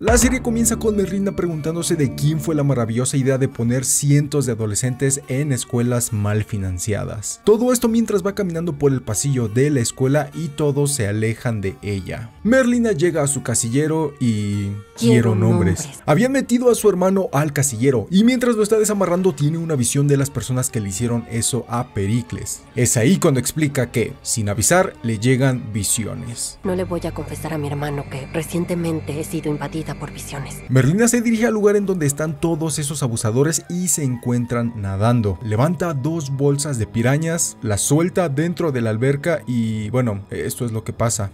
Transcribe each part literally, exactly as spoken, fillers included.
La serie comienza con Merlina preguntándose de quién fue la maravillosa idea de poner cientos de adolescentes en escuelas mal financiadas. Todo esto mientras va caminando por el pasillo de la escuela y todos se alejan de ella. Merlina llega a su casillero y... quiero nombres. nombres. Habían metido a su hermano al casillero y mientras lo está desamarrando tiene una visión de las personas que le hicieron eso a Pericles. Es ahí cuando explica que, sin avisar, le llegan visiones. No le voy a confesar a mi hermano que recientemente he sido invadida por visiones. Merlina se dirige al lugar en donde están todos esos abusadores y se encuentran nadando. Levanta dos bolsas de pirañas, las suelta dentro de la alberca y bueno, esto es lo que pasa.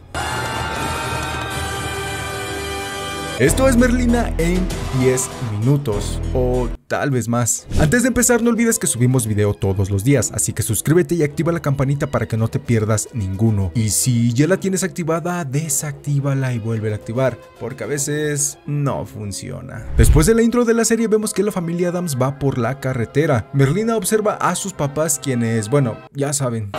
Esto es Merlina en diez minutos, o tal vez más. Antes de empezar, no olvides que subimos video todos los días, así que suscríbete y activa la campanita para que no te pierdas ninguno. Y si ya la tienes activada, desactívala y vuelve a activar, porque a veces no funciona. Después de la intro de la serie vemos que la familia Addams va por la carretera. Merlina observa a sus papás, quienes, bueno, ya saben.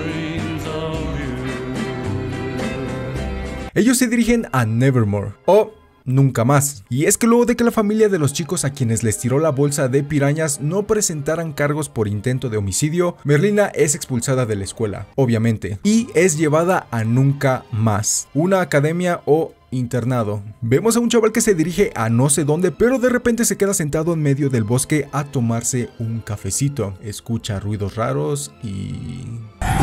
Ellos se dirigen a Nevermore, o... nunca más. Y es que luego de que la familia de los chicos a quienes les tiró la bolsa de pirañas no presentaran cargos por intento de homicidio, Merlina es expulsada de la escuela, obviamente, y es llevada a Nunca Más, una academia o internado. Vemos a un chaval que se dirige a no sé dónde, pero de repente se queda sentado en medio del bosque a tomarse un cafecito. Escucha ruidos raros y...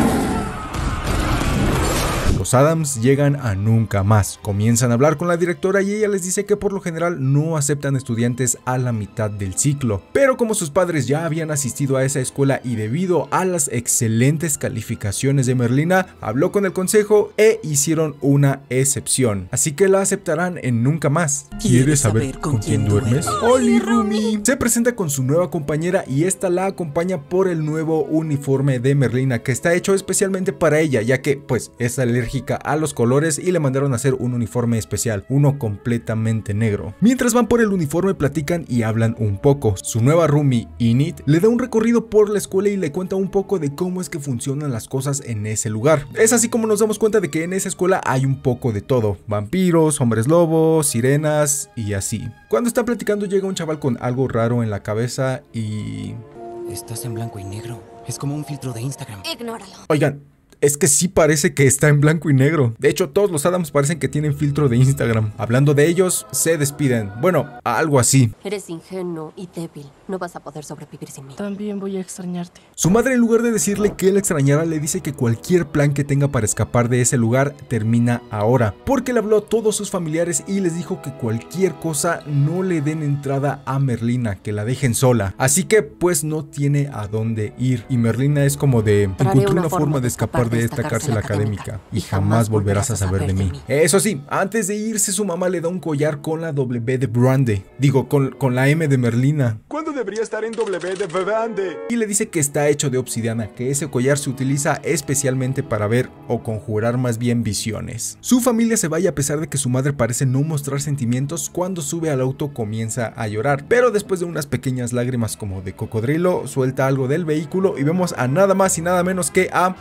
los Addams llegan a Nunca Más, comienzan a hablar con la directora y ella les dice que por lo general no aceptan estudiantes a la mitad del ciclo, pero como sus padres ya habían asistido a esa escuela y debido a las excelentes calificaciones de Merlina, habló con el consejo e hicieron una excepción, así que la aceptarán en Nunca Más. ¿Quieres saber con quién duermes? ¡Oli, Rumi! Se presenta con su nueva compañera y esta la acompaña por el nuevo uniforme de Merlina que está hecho especialmente para ella, ya que pues es alérgica a los colores y le mandaron a hacer un uniforme especial, uno completamente negro. Mientras van por el uniforme platican y hablan un poco. Su nueva roomie, Enid, le da un recorrido por la escuela y le cuenta un poco de cómo es que funcionan las cosas en ese lugar. Es así como nos damos cuenta de que en esa escuela hay un poco de todo: vampiros, hombres lobos, sirenas y así. Cuando está platicando llega un chaval con algo raro en la cabeza y... estás en blanco y negro, es como un filtro de Instagram. Ignóralo. Oigan, es que sí parece que está en blanco y negro. De hecho, todos los Addams parecen que tienen filtro de Instagram. Hablando de ellos, se despiden. Bueno, algo así. Eres ingenuo y débil. No vas a poder sobrevivir sin mí. También voy a extrañarte. Su madre, en lugar de decirle que él extrañara, le dice que cualquier plan que tenga para escapar de ese lugar termina ahora, porque le habló a todos sus familiares y les dijo que cualquier cosa no le den entrada a Merlina, que la dejen sola. Así que pues no tiene a dónde ir. Y Merlina es como de: encontré una, una forma de escapar de esta cárcel académica y jamás volverás a saber de mí. Eso sí, antes de irse su mamá le da un collar con la W de Brandy. Digo, con, con la M de Merlina. ¿Cuándo debería estar en W de Brandy? Y le dice que está hecho de obsidiana, que ese collar se utiliza especialmente para ver o conjurar más bien visiones. Su familia se va y a pesar de que su madre parece no mostrar sentimientos, cuando sube al auto comienza a llorar, pero después de unas pequeñas lágrimas como de cocodrilo, suelta algo del vehículo y vemos a nada más y nada menos que a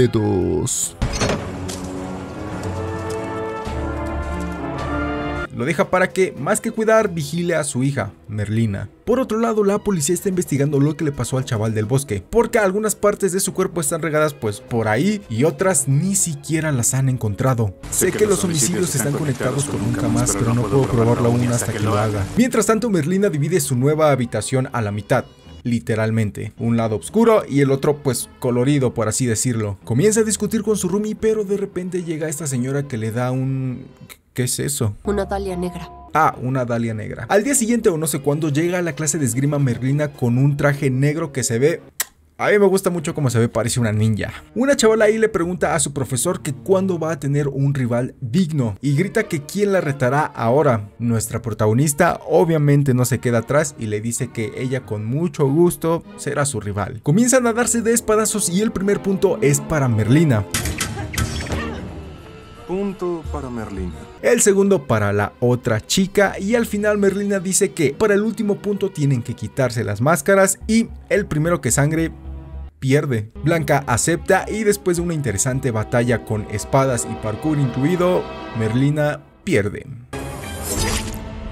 Dedos. Lo deja para que, más que cuidar, vigile a su hija, Merlina. Por otro lado, la policía está investigando lo que le pasó al chaval del bosque, porque algunas partes de su cuerpo están regadas pues por ahí y otras ni siquiera las han encontrado. Sé, sé que, que los homicidios están conectados con Nunca Más, pero no puedo probarlo aún hasta que lo haga. Mientras tanto, Merlina divide su nueva habitación a la mitad. Literalmente, un lado oscuro y el otro pues colorido, por así decirlo. Comienza a discutir con su roomie, pero de repente llega esta señora que le da un... ¿qué es eso? Una dalia negra. Ah, una dalia negra. Al día siguiente o no sé cuándo llega a la clase de esgrima Merlina con un traje negro que se ve... a mí me gusta mucho cómo se ve, parece una ninja. Una chavala ahí le pregunta a su profesor que cuándo va a tener un rival digno y grita que quién la retará ahora. Nuestra protagonista obviamente no se queda atrás y le dice que ella con mucho gusto será su rival. Comienzan a darse de espadazos y el primer punto es para Merlina. Punto para Merlina. El segundo para la otra chica y al final Merlina dice que para el último punto tienen que quitarse las máscaras y el primero que sangre pierde. Blanca acepta y después de una interesante batalla con espadas y parkour incluido, Merlina pierde.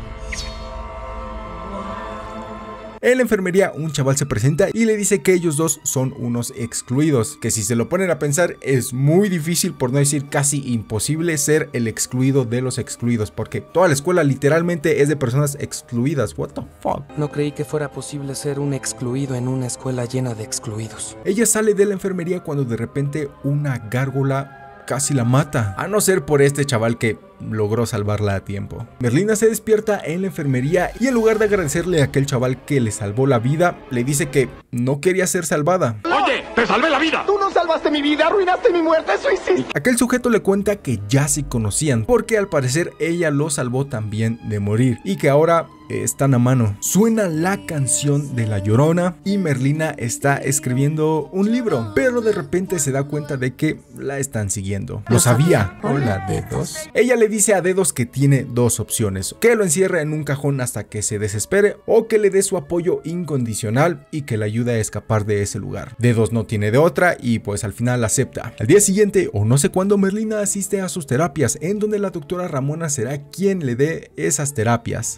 En la enfermería un chaval se presenta y le dice que ellos dos son unos excluidos, que si se lo ponen a pensar es muy difícil, por no decir casi imposible, ser el excluido de los excluidos, porque toda la escuela literalmente es de personas excluidas. What the fuck. No creí que fuera posible ser un excluido en una escuela llena de excluidos. Ella sale de la enfermería cuando de repente una gárgola casi la mata, a no ser por este chaval que logró salvarla a tiempo. Merlina se despierta en la enfermería y en lugar de agradecerle a aquel chaval que le salvó la vida, le dice que no quería ser salvada. ¡Oye! ¡Te salvé la vida! ¡Tú no salvaste mi vida! ¡Arruinaste mi muerte! ¡Eso hiciste! Aquel sujeto le cuenta que ya se conocían, porque al parecer ella lo salvó también de morir y que ahora están a mano. Suena la canción de La Llorona y Merlina está escribiendo un libro, pero de repente se da cuenta de que la están siguiendo. Lo sabía. Hola, Dedos. Ella le dice a Dedos que tiene dos opciones: que lo encierre en un cajón hasta que se desespere, o que le dé su apoyo incondicional y que le ayude a escapar de ese lugar. Dedos no tiene de otra y pues al final acepta. Al día siguiente, o no sé cuándo, Merlina asiste a sus terapias, en donde la doctora Ramona será quien le dé esas terapias.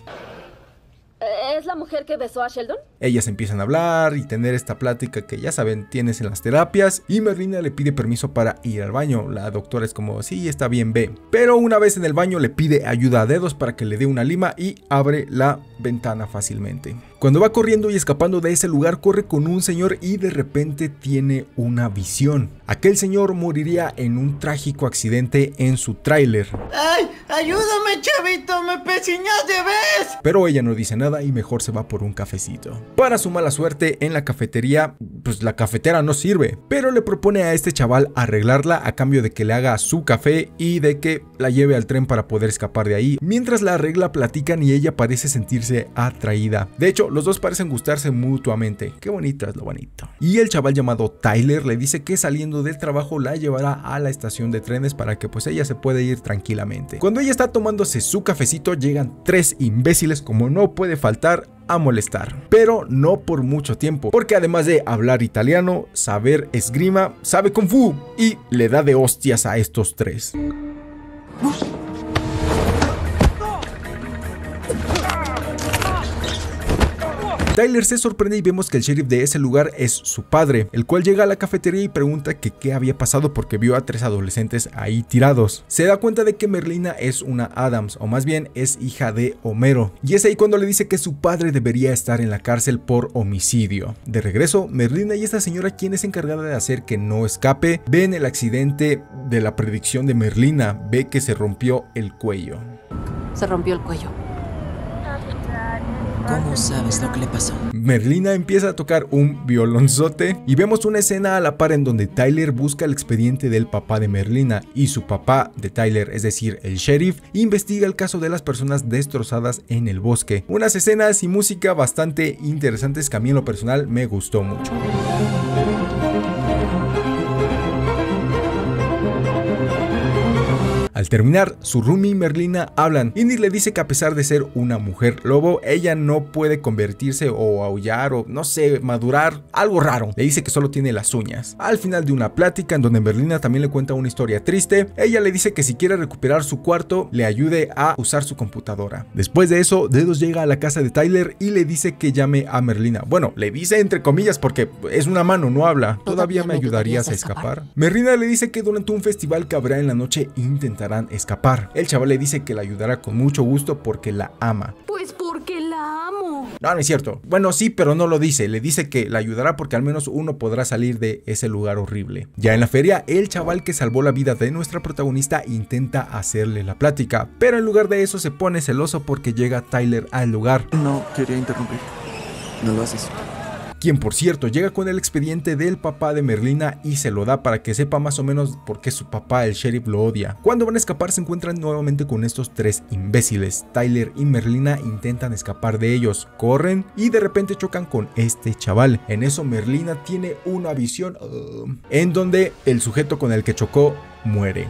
¿Es la mujer que besó a Sheldon? Ellas empiezan a hablar y tener esta plática que ya saben tienes en las terapias, y Merlina le pide permiso para ir al baño. La doctora es como, sí, está bien, ve. Pero una vez en el baño le pide ayuda a Dedos para que le dé una lima y abre la ventana fácilmente. Cuando va corriendo y escapando de ese lugar, corre con un señor y de repente tiene una visión. Aquel señor moriría en un trágico accidente en su tráiler. ¡Ay! ¡Ayúdame, chavito! ¡Me peciñas de vez! Pero ella no dice nada y mejor se va por un cafecito. Para su mala suerte, en la cafetería, pues la cafetera no sirve, pero le propone a este chaval arreglarla a cambio de que le haga su café y de que la lleve al tren para poder escapar de ahí. Mientras la arregla, platican y ella parece sentirse atraída. De hecho, los dos parecen gustarse mutuamente. Qué bonito es lo bonito. Y el chaval llamado Tyler le dice que saliendo del trabajo la llevará a la estación de trenes para que pues ella se pueda ir tranquilamente. Cuando ella está tomándose su cafecito, llegan tres imbéciles, como no puede faltar, a molestar, pero no por mucho tiempo, porque además de hablar italiano, saber esgrima, sabe kung fu y le da de hostias a estos tres. Tyler se sorprende y vemos que el sheriff de ese lugar es su padre, el cual llega a la cafetería y pregunta que qué había pasado porque vio a tres adolescentes ahí tirados. Se da cuenta de que Merlina es una Addams, o más bien es hija de Homero, y es ahí cuando le dice que su padre debería estar en la cárcel por homicidio. De regreso, Merlina y esta señora, quien es encargada de hacer que no escape, ven el accidente de la predicción de Merlina, ve que se rompió el cuello. Se rompió el cuello. ¿Cómo sabes lo que le pasó? Merlina empieza a tocar un violonzote y vemos una escena a la par en donde Tyler busca el expediente del papá de Merlina y su papá de Tyler, es decir, el sheriff, investiga el caso de las personas destrozadas en el bosque. Unas escenas y música bastante interesantes que a mí en lo personal me gustó mucho. Al terminar, su roomie y Merlina hablan. Indy le dice que a pesar de ser una mujer lobo, ella no puede convertirse o aullar o no sé, madurar, algo raro. Le dice que solo tiene las uñas. Al final de una plática en donde Merlina también le cuenta una historia triste, ella le dice que si quiere recuperar su cuarto, le ayude a usar su computadora. Después de eso, Dedos llega a la casa de Tyler y le dice que llame a Merlina. Bueno, le dice entre comillas porque es una mano, no habla. ¿Todavía me ayudarías a escapar? Merlina le dice que durante un festival que habrá en la noche intentará escapar. El chaval le dice que la ayudará con mucho gusto porque la ama. Pues porque la amo. No, no es cierto. Bueno, sí, pero no lo dice. Le dice que la ayudará porque al menos uno podrá salir de ese lugar horrible. Ya en la feria, el chaval que salvó la vida de nuestra protagonista intenta hacerle la plática, pero en lugar de eso se pone celoso porque llega Tyler al lugar. No quería interrumpir. No lo haces. Quien por cierto llega con el expediente del papá de Merlina y se lo da para que sepa más o menos por qué su papá, el sheriff, lo odia. Cuando van a escapar se encuentran nuevamente con estos tres imbéciles. Tyler y Merlina intentan escapar de ellos, corren y de repente chocan con este chaval. En eso Merlina tiene una visión uh, en donde el sujeto con el que chocó muere.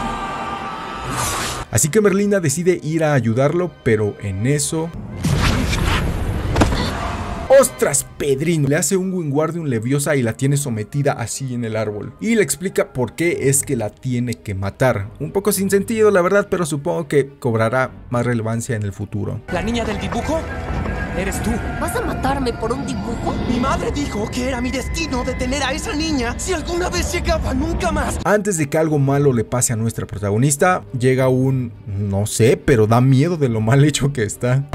Así que Merlina decide ir a ayudarlo, pero en eso... ¡Ostras, Pedrino! Le hace un Wingardium Leviosa y la tiene sometida así en el árbol. Y le explica por qué es que la tiene que matar. Un poco sin sentido, la verdad, pero supongo que cobrará más relevancia en el futuro. ¿La niña del dibujo? Eres tú. ¿Vas a matarme por un dibujo? Mi madre dijo que era mi destino detener a esa niña si alguna vez llegaba nunca más. Antes de que algo malo le pase a nuestra protagonista, llega un... no sé, pero da miedo de lo mal hecho que está.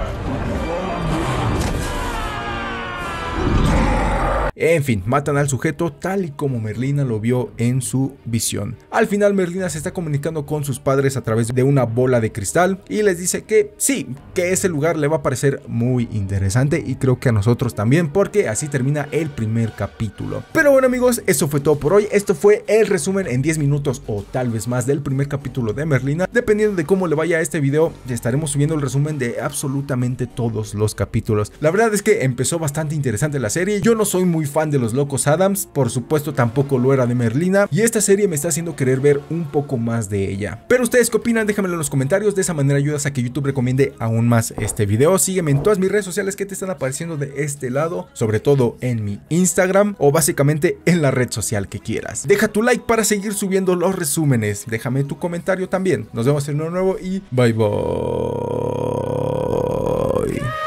En fin, matan al sujeto tal y como Merlina lo vio en su visión. Al final Merlina se está comunicando con sus padres a través de una bola de cristal y les dice que sí, que ese lugar le va a parecer muy interesante y creo que a nosotros también, porque así termina el primer capítulo. Pero bueno amigos, eso fue todo por hoy. Esto fue el resumen en diez minutos o tal vez más del primer capítulo de Merlina. Dependiendo de cómo le vaya a este video, estaremos subiendo el resumen de absolutamente todos los capítulos. La verdad es que empezó bastante interesante la serie. Yo no soy muy fan de los Locos Adams, por supuesto tampoco lo era de Merlina, y esta serie me está haciendo querer ver un poco más de ella. Pero ustedes qué opinan, déjamelo en los comentarios, de esa manera ayudas a que YouTube recomiende aún más este video. Sígueme en todas mis redes sociales que te están apareciendo de este lado, sobre todo en mi Instagram o básicamente en la red social que quieras. Deja tu like para seguir subiendo los resúmenes, déjame tu comentario también. Nos vemos en uno nuevo y bye bye.